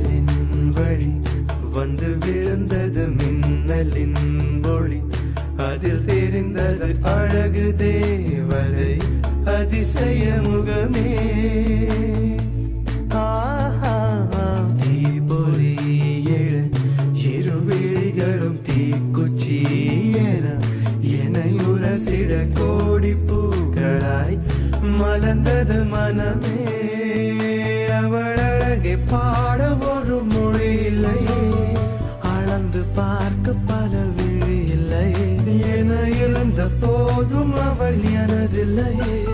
ஜன்னலின் வழி வந்து விழுந்தது மின்னலின் ஒளி அதில் தெரிந்தது அழகு தேவதை அதிசய முகமே தீபொறி எழு இருவிழிகளும் தீக்குச்சி என்னை உரசிட கோடி பூக்களாய் மலர்ந்தது மனமே அவள் அழகை பாட ஒரு மொழி இல்லையே அளந்து பார்க்க பல விழி இல்லையே என இருந்த போதும் அவள் எனதில்லையே